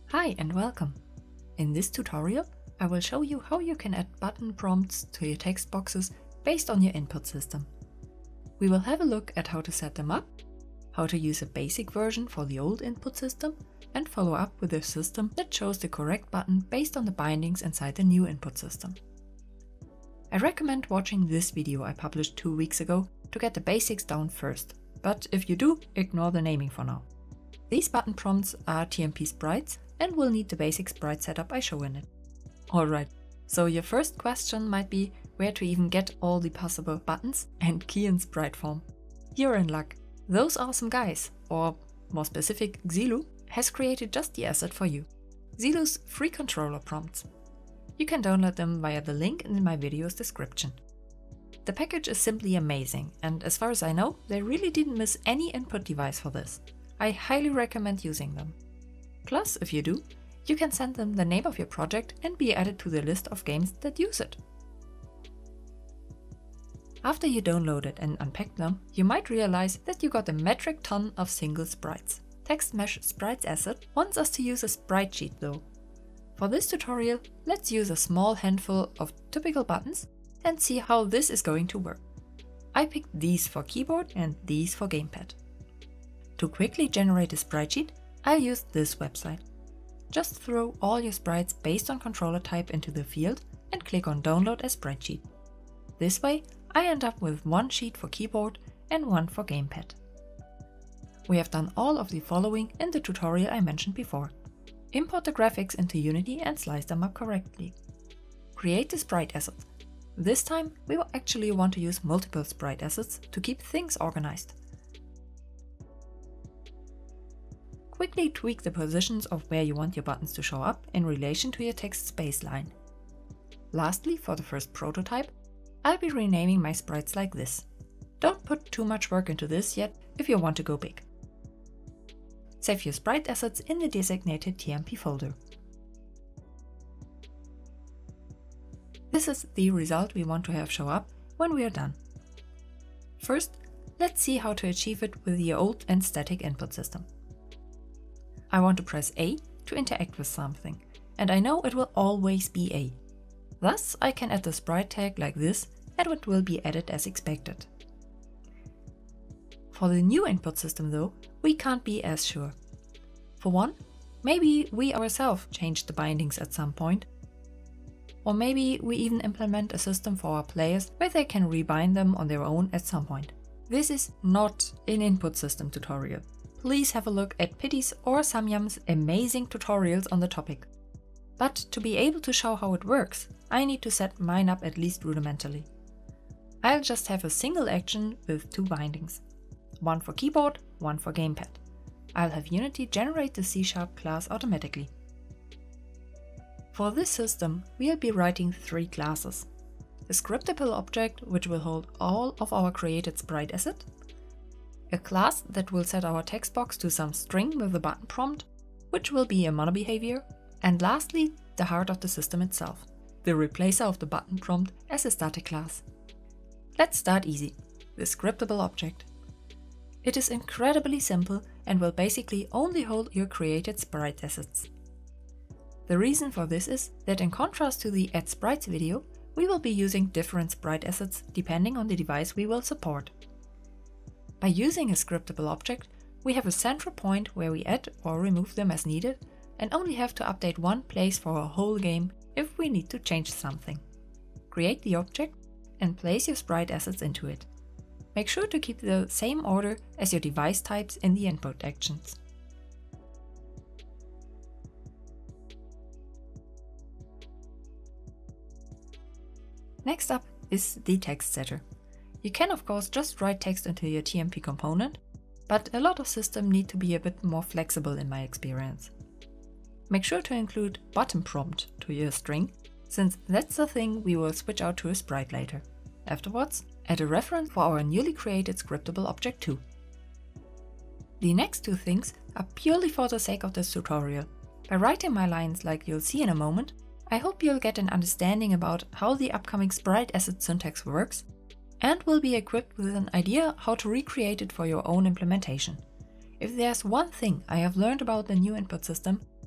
Hi and welcome! In this tutorial, I will show you how you can add button prompts to your text boxes based on your input system. We will have a look at how to set them up, how to use a basic version for the old input system, and follow up with a system that shows the correct button based on the bindings inside the new input system. I recommend watching this video I published 2 weeks ago to get the basics down first, but if you do, ignore the naming for now. These button prompts are TMP sprites and will need the basic sprite setup I show in it. Alright, so your first question might be where to even get all the possible buttons and key in sprite form. You're in luck. ThoseAwesomeGuys, or more specific Xilu, has created just the asset for you. Xilu's free controller prompts. You can download them via the link in my video's description. The package is simply amazing, and as far as I know, they really didn't miss any input device for this. I highly recommend using them. Plus, if you do, you can send them the name of your project and be added to the list of games that use it. After you download it and unpack them, you might realize that you got a metric ton of single sprites. TextMesh Sprites asset wants us to use a sprite sheet though. For this tutorial, let's use a small handful of typical buttons and see how this is going to work. I picked these for keyboard and these for gamepad. To quickly generate a sprite sheet, I'll use this website. Just throw all your sprites based on controller type into the field and click on Download as Sprite Sheet. This way, I end up with one sheet for keyboard and one for gamepad. We have done all of the following in the tutorial I mentioned before. Import the graphics into Unity and slice them up correctly. Create the sprite assets. This time, we will actually want to use multiple sprite assets to keep things organized. Quickly tweak the positions of where you want your buttons to show up in relation to your text spaceline. Lastly, for the first prototype, I'll be renaming my sprites like this. Don't put too much work into this yet if you want to go big. Save your sprite assets in the designated TMP folder. This is the result we want to have show up when we are done. First, let's see how to achieve it with the old and static input system. I want to press A to interact with something, and I know it will always be A. Thus, I can add the sprite tag like this, and it will be added as expected. For the new input system though, we can't be as sure. For one, maybe we ourselves changed the bindings at some point, or maybe we even implement a system for our players where they can rebind them on their own at some point. This is not an input system tutorial. Please have a look at PitiIT's or Samyam's amazing tutorials on the topic. But to be able to show how it works, I need to set mine up at least rudimentarily. I'll just have a single action with 2 bindings. One for keyboard, one for gamepad. I'll have Unity generate the C# class automatically. For this system, we'll be writing 3 classes. A scriptable object which will hold all of our created sprite asset, a class that will set our text box to some string with a button prompt, which will be a mono behavior, and lastly, the heart of the system itself, the replacer of the button prompt as a static class. Let's start easy, the scriptable object. It is incredibly simple and will basically only hold your created sprite assets. The reason for this is that in contrast to the Add Sprites video, we will be using different sprite assets depending on the device we will support. By using a scriptable object, we have a central point where we add or remove them as needed and only have to update one place for a whole game if we need to change something. Create the object and place your sprite assets into it. Make sure to keep the same order as your device types in the input actions. Next up is the text setter. You can of course just write text into your TMP component, but a lot of systems need to be a bit more flexible in my experience. Make sure to include button prompt to your string, since that's the thing we will switch out to a sprite later. Afterwards, add a reference for our newly created scriptable object too. The next 2 things are purely for the sake of this tutorial. By writing my lines like you'll see in a moment, I hope you'll get an understanding about how the upcoming sprite asset syntax works, and will be equipped with an idea how to recreate it for your own implementation. If there's one thing I have learned about the new input system,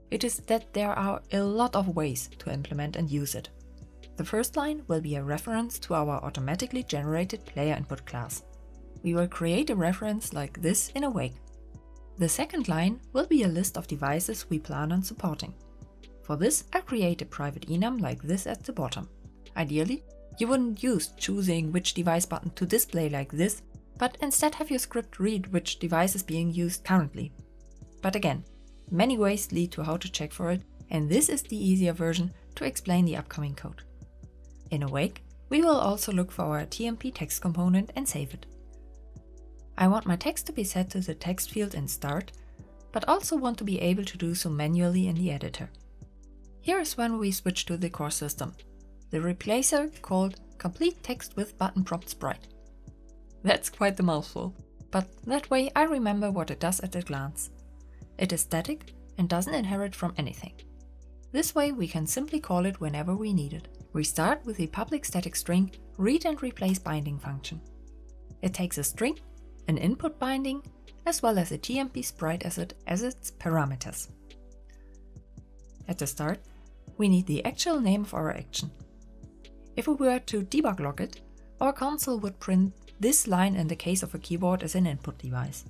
it is that there are a lot of ways to implement and use it. The first line will be a reference to our automatically generated player input class. We will create a reference like this in Awake. The second line will be a list of devices we plan on supporting. For this, I'll create a private enum like this at the bottom. Ideally, you wouldn't use choosing which device button to display like this, but instead have your script read which device is being used currently. But again, many ways lead to how to check for it, and this is the easier version to explain the upcoming code. In Awake, we will also look for our TMP text component and save it. I want my text to be set to the text field in Start, but also want to be able to do so manually in the editor. Here is when we switch to the core system, the replacer called Complete Text with Button Prompt Sprite. That's quite the mouthful, but that way I remember what it does at a glance. It is static and doesn't inherit from anything. This way we can simply call it whenever we need it. We start with the public static string read and replace binding function. It takes a string, an input binding, as well as a TMP sprite asset as its parameters. At the start, we need the actual name of our action. If we were to debug log it, our console would print this line in the case of a keyboard as an input device.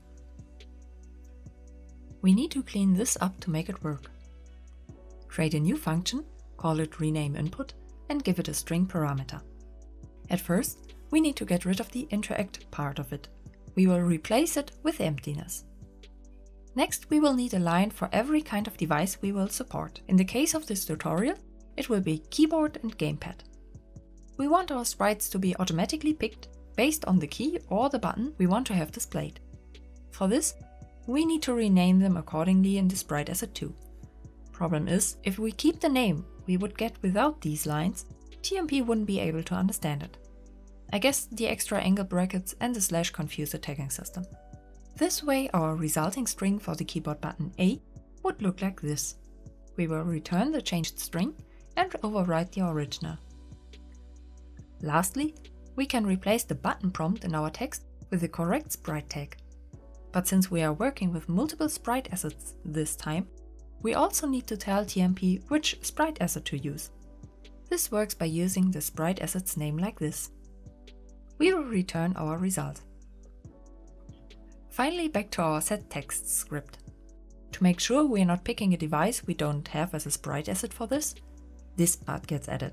We need to clean this up to make it work. Create a new function, call it rename input, and give it a string parameter. At first, we need to get rid of the interact part of it. We will replace it with emptiness. Next, we will need a line for every kind of device we will support. In the case of this tutorial, it will be keyboard and gamepad. We want our sprites to be automatically picked based on the key or the button we want to have displayed. For this, we need to rename them accordingly in the sprite asset too. Problem is, if we keep the name we would get without these lines, TMP wouldn't be able to understand it. I guess the extra angle brackets and the slash confuse the tagging system. This way our resulting string for the keyboard button A would look like this. We will return the changed string and overwrite the original. Lastly, we can replace the button prompt in our text with the correct sprite tag. But since we are working with multiple sprite assets this time, we also need to tell TMP which sprite asset to use. This works by using the sprite asset's name like this. We will return our result. Finally, back to our setText script. To make sure we are not picking a device we don't have as a sprite asset for this part gets added.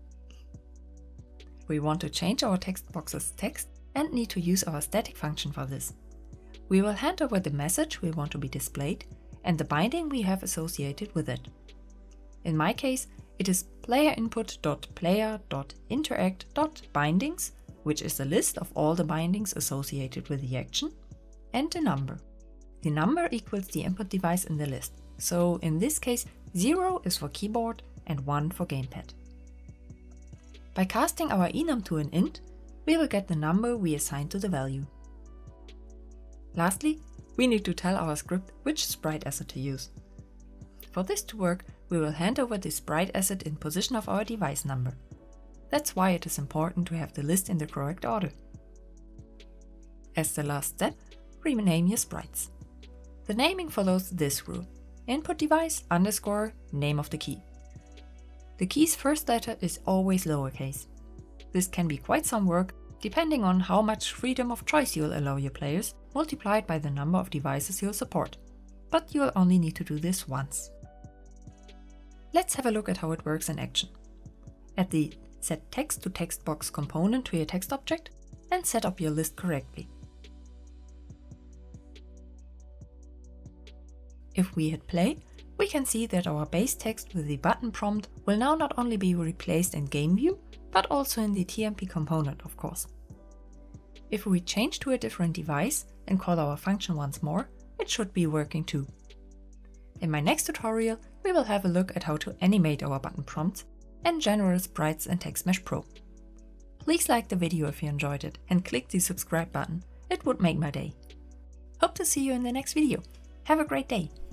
We want to change our text box's text and need to use our static function for this. We will hand over the message we want to be displayed and the binding we have associated with it. In my case, it is playerinput.player.interact.bindings, which is a list of all the bindings associated with the action, and a number. The number equals the input device in the list, so in this case 0 is for keyboard and 1 for gamepad. By casting our enum to an int, we will get the number we assigned to the value. Lastly, we need to tell our script which sprite asset to use. For this to work, we will hand over the sprite asset in position of our device number. That's why it is important to have the list in the correct order. As the last step, rename your sprites. The naming follows this rule: input device _ name of the key. The key's first letter is always lowercase. This can be quite some work, depending on how much freedom of choice you'll allow your players, multiplied by the number of devices you'll support. But you'll only need to do this once. Let's have a look at how it works in action. Add the set text to text box component to your text object and set up your list correctly. If we hit play, we can see that our base text with the button prompt will now not only be replaced in game view, but also in the TMP component, of course. If we change to a different device and call our function once more, it should be working too. In my next tutorial, we will have a look at how to animate our button prompts and generate sprites in TextMesh Pro. Please like the video if you enjoyed it and click the subscribe button, it would make my day. Hope to see you in the next video. Have a great day!